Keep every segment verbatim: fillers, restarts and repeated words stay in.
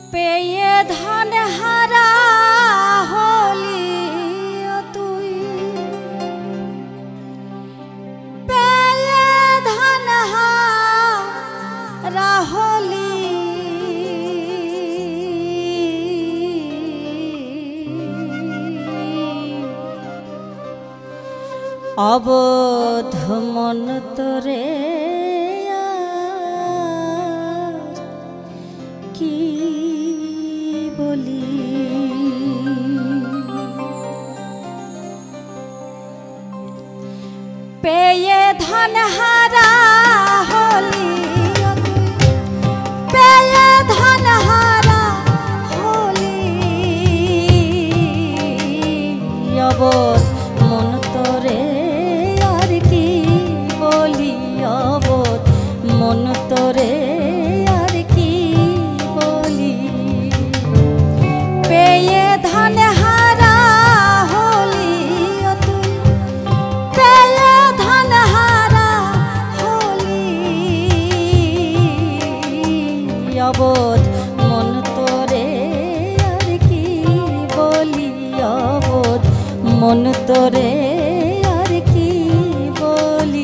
পেয়ে ধান হারা হলি তুই, পেয়ে ধান হারা হলি অবোধ মন তোরে কি বলি। পেয়ে ধান হারা হলি পেয়ে ধান হারা হলি অবোধ মন তোরে আর কি বলি, অবোধ মন তোরে আর কি বলি। পেয়ে ধান হারা হলি তুই, পেয়ে ধান হারা হলি অবোধ মন তোরে আর কি বলি, অবোধ মন তোরে আর কি বলি।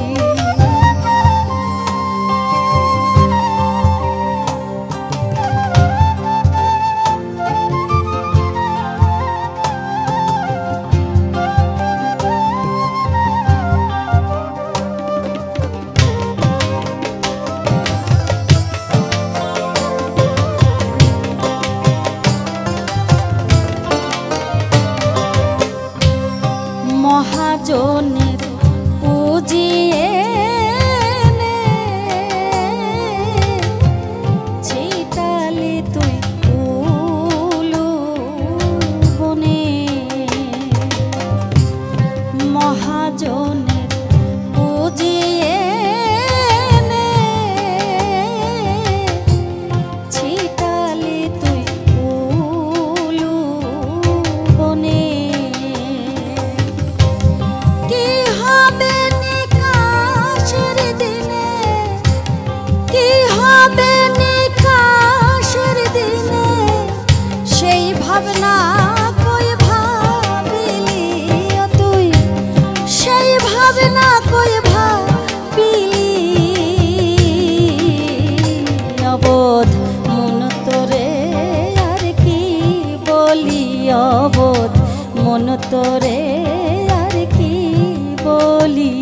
মহাজনের পুজিয়ে ছিটালি তুই উলু বনে, মহাজনের পুজিয়ে ছিটালি তুই উলু বনে। ভাবনা কই ভাবিলি তুই, সেই ভাবনা কই ভাবিলি অবোধ মন তোরে আর কি বলি, অবোধ মন তোরে আর কি বলি।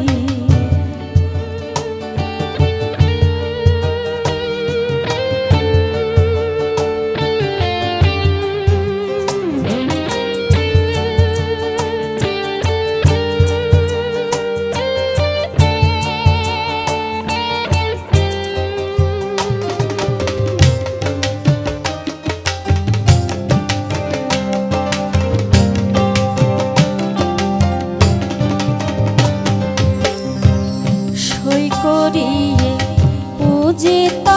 করিয়ে পুজি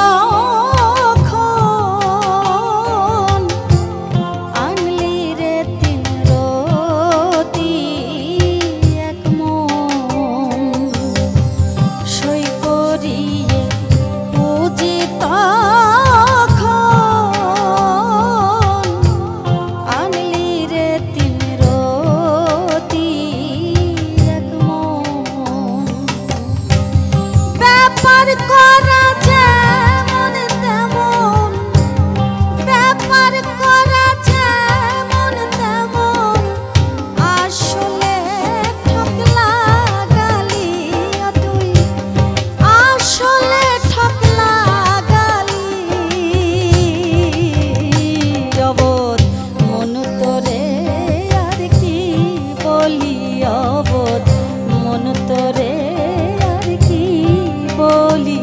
তখন আনলি রে তিন রতি এক মন, সই করিয়ে পুজি তখন আনলি রে তিন রতি এক মন। ব্যাপার করা যেমন তেমন, ব্যাপার করা যেমন তেমন, আসলে ঠকলা গালি তুই, আসলে ঠকলা গালি অবোধ মন তোরে আর কি বলি, অবোধ মন তোরে আর কি বলি।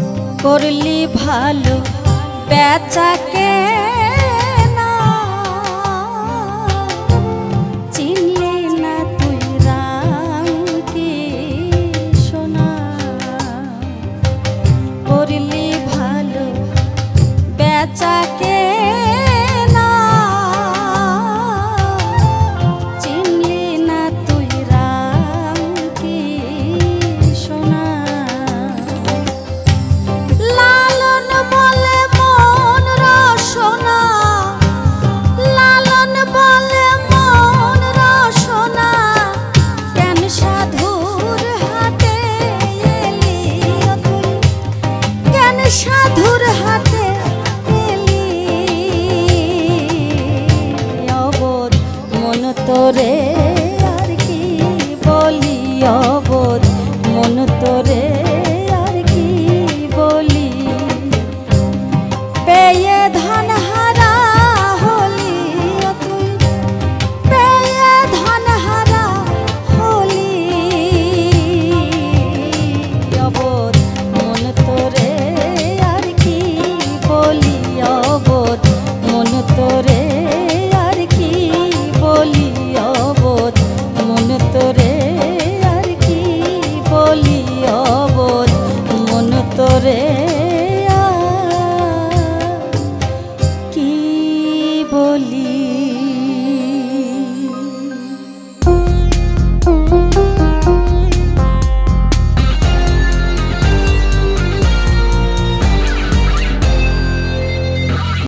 করলি ভালো বেচাকে না পেঁচাকে